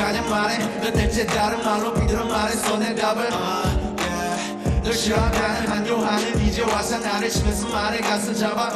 가냐 말해 몇 달째 다른 말로 비들어 말했어 내 답을 널 싫어하는 한요한은 이제 와서 나를 치면서 말해 가슴 잡아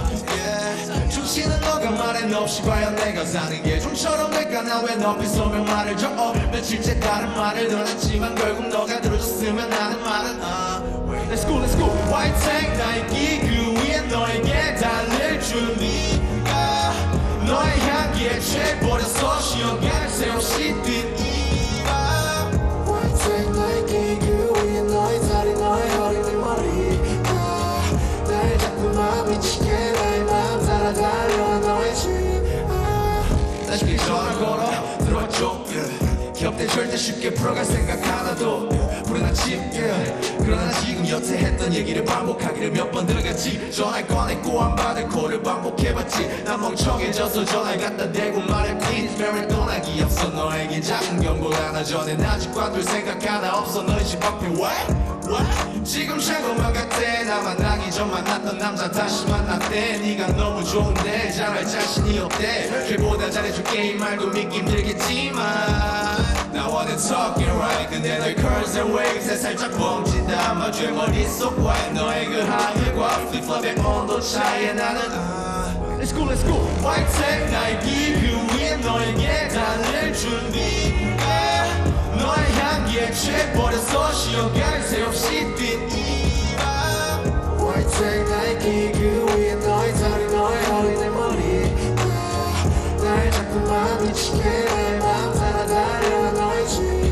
중치는 너가 말해 너 없이 과연 내가 사는 게 좀처럼 될까 나 왜 너비 소명 말을 줘 며칠째 다른 말을 들었지만 결국 너가 들어줬으면 하는 말은 Let's go let's go White tank 나이키 그 위에 너에게 달릴 준비가 너의 향기에 취해버렸어 쉬어갈 새 없이 뛴 이밤 White tank 나이키 그 위에 너의 다리 너의 어린 머리가 날 자꾸만 미치게 나의 마음 따라달려 너의 집 다시 전화 걸어 들어줘 겹대 절대 쉽게 풀어갈 생각 하나도 불안한 집 그러나 지금 여태 했던 얘기를 반복하기를 몇 번 들어갔지 전화를 꺼냈고 안 받을 콜을 반복해봤지 난 멍청해져서 전화를 갖다 대고 말해 Please very 떠나기 앞서 너에게 작은 경고 하나 전에 아직 관둘 생각 하나 없어 너의 집 앞에 What? 지금 잘못만 같대 나 만나기 전 만났던 남자 다시 만났대 네가 너무 좋은데 잘할 자신이 없대 걔보다 잘해줄게 이 말도 믿기 힘들겠지만 Now wanna talking right 근데 너의 curls and waves 살짝 멈춘다 마주의 머릿속과의 너의 그 하늘과 flip-flop의 온도 차이에 나는 Let's go let's go White tag 나이키 그 위에 너에게 달릴 준비가 너의 향기에 취해버렸어 쉬어갈 새 없이 뛴 이밤 White tag 나이키 그 위에 너의 다리 너의 어린 머리가 날 자꾸만 미치게 내 맘 따라달려 너의 집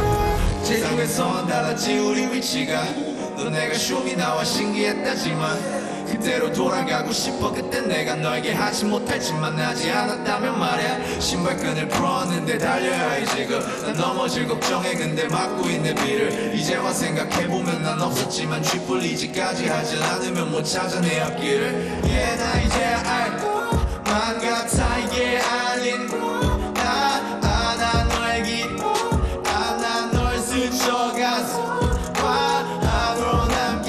제주에선 달랐지 우리 위치가 너 내가 쇼미 나와 신기했다지만 그대로 돌아가고 싶어 그때 내가 너에게 하지 못할 짓만 하지 않았다면 말야 신발끈을 풀었는데 달려야 해 지금 난 넘어질 걱정해 근데 막고 있는 비를 이제와 생각해보면 난 없었지만 쥐뿔리지까지 하지 않으면 못 찾아 내 앞길을 나 이제 알 것만 같아 이게 아닌 나 안아 너의 기쁨 안아 널 스쳐가서 안으로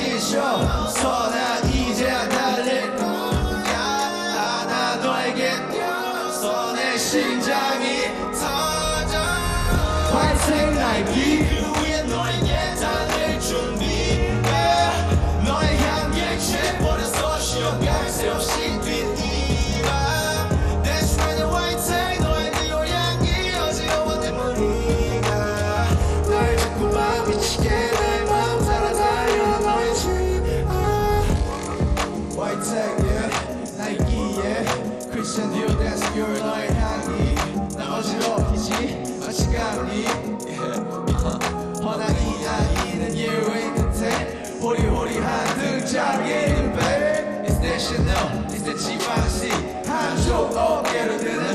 남기셔서 나 이제야 달릴 거야 안아 너에게 뛰어서 내 심장이 터져 화이팅 나이키 그 위에 너에게 달릴 준비가 너의 향기에 취해버렸어 쉬어갈 새 없이 뛴 이밤 That's right the white tag 너의 그 향기 어지러운 내 머리가 날 자꾸만 미치게 내 맘 따라달려 너의 집 White tag yeah Nike yeah Christian Dior that's your 너의 향기 나 어지럽히지 마치 감기 허당이 아이는 예외의 끝에 호리호리한 등짝에 있는 babe It's that Chanel It's that Givenchy 한쪽 어깨로 드는